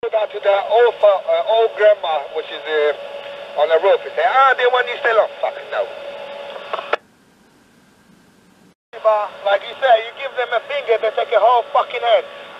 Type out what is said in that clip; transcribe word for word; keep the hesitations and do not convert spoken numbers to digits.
Down to the old, uh, old grandma, which is uh, on the roof. He say, ah, they want you still on. Fuck no. Like you said, you give them a finger, they take a whole fucking head.